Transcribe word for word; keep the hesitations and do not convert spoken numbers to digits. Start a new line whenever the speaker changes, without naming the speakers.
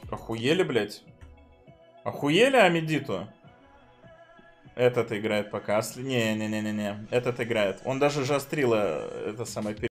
Охуели, блядь? Охуели Амедиту? Этот играет пока. Не-не-не-не-не. Этот играет. Он даже жастрила это самое